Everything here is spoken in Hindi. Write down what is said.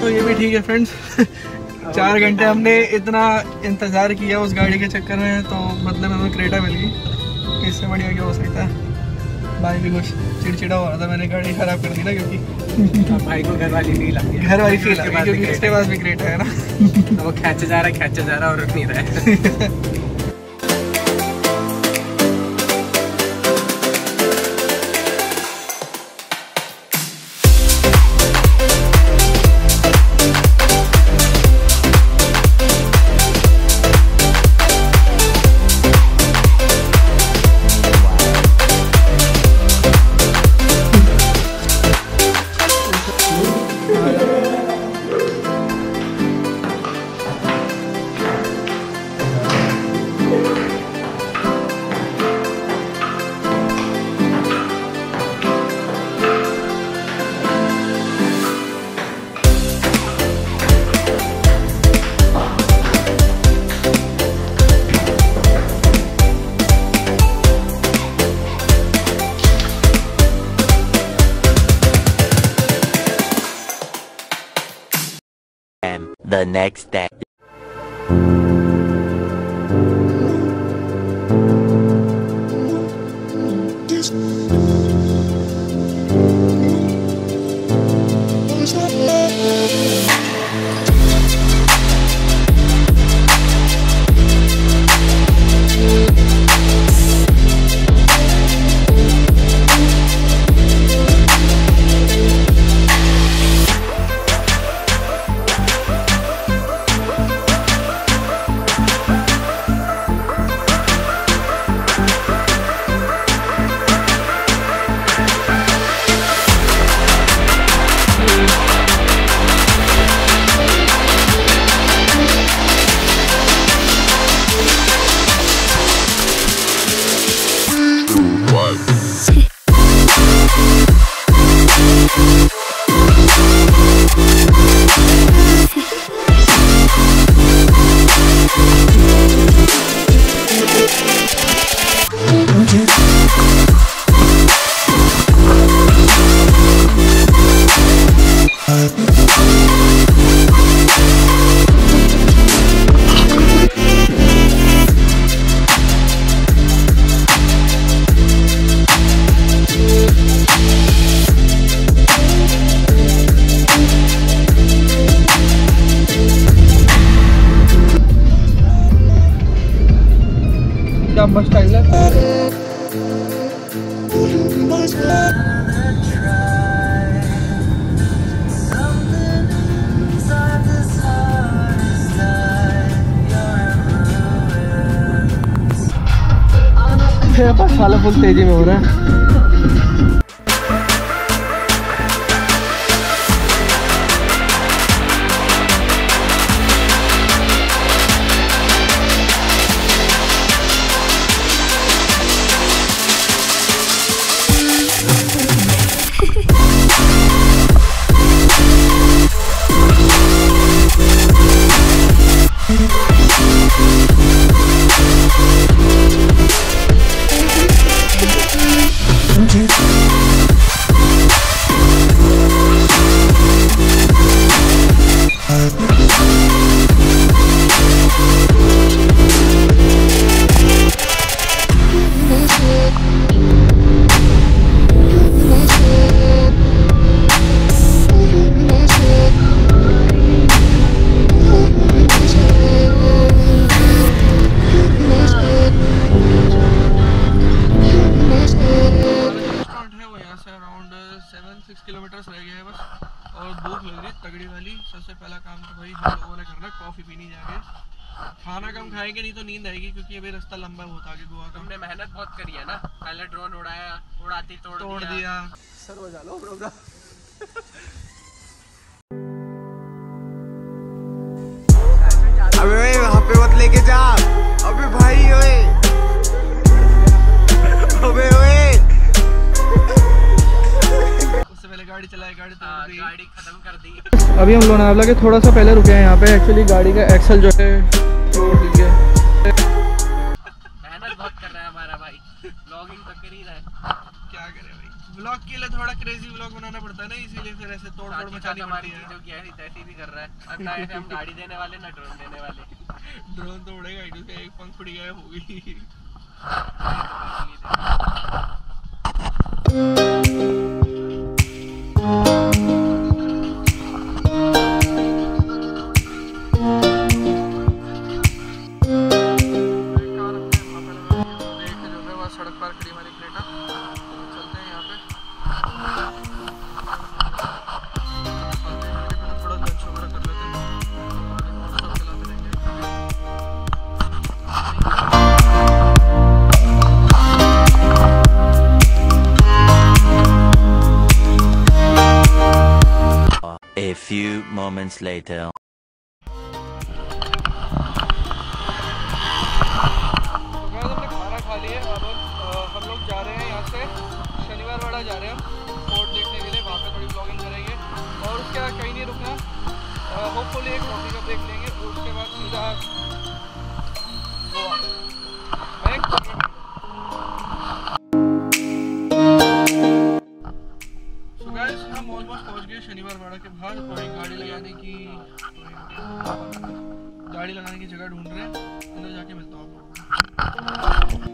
तो ये भी ठीक है फ्रेंड्स। 4 घंटे हमने इतना इंतज़ार किया उस गाड़ी के चक्कर में, तो मतलब हमें क्रेटा मिल गई। इससे बढ़िया क्या हो सकता है। भाई भी कुछ चिड़चिड़ा हो रहा था, मैंने गाड़ी खराब कर दी ना, क्योंकि भाई को घर वाली फील आ गई, क्योंकि इसके पास भी क्रेटा है ना। वो खींचे जा रहा और रुक नहीं रहा है। The next day. बस स्टाइल है। मेरे पास साला फुल तेजी में हो रहा है। तगड़ी वाली। सबसे पहला काम तो भाई हम लोगों ने करना कॉफी पीनी जाके। खाना कम खाएंगे नहीं तो नींद आएगी, क्योंकि अभी रास्ता लंबा बहुत आगे गोवा का। हमने मेहनत बहुत करी है ना, पहले ड्रोन उड़ाया, उड़ाती तोड़ दिया। सर हो जा लो प्रोग्राम। अबे वहाँ पे मत लेके जा। अबे भाई ओए, अबे ओए। उससे पहले गाड़ी चलाई, गाड़ी खत्म कर दी। अभी हम लोनावला के थोड़ा सा पहले रुके हैं यहाँ पे। एक्चुअली गाड़ी का एक्सल जो है तोड़ दिया। मेहनत बहुत कर रहा है हमारा भाई, व्लॉगिंग तो कर ही रहा है। क्या करे भाई, व्लॉग के लिए थोड़ा क्रेजी व्लॉग बनाना पड़ता है ना, इसीलिए फिर ऐसे तोड़ फोड़ मचानी पड़ती है। जो कि ऐसी तैसी भी कर रहा है, अब ना ऐसे हम गाड़ी देने वाले ना ड्रोन देने वाले। ड्रोन तो उड़ेगा ही, उसका एक पंख फट गया होगी। सड़क पर खड़ी हमारी क्रेटा, चलते हैं यहाँ पे। थोड़ा लंच वगैरह कर लेते हैं, चलाते रहेंगे। A few moments later. हम लोग जा रहे हैं यहाँ से शनिवार वाड़ा जा रहे हैं हम फोर्ट देखने के लिए, वहाँ पे थोड़ी ब्लॉगिंग करेंगे और उसके बाद कहीं नहीं रुकना। होपफुली एक कॉफी का ब्रेक लेंगे और उसके बाद सीधा गोवा। सो गाइस हम ऑलमोस्ट पहुँच गए शनिवार वाड़ा के बाहर और एक गाड़ी लगाने की जगह ढूंढ रहे हैं, अंदर जाके मिलता हूँ आपको।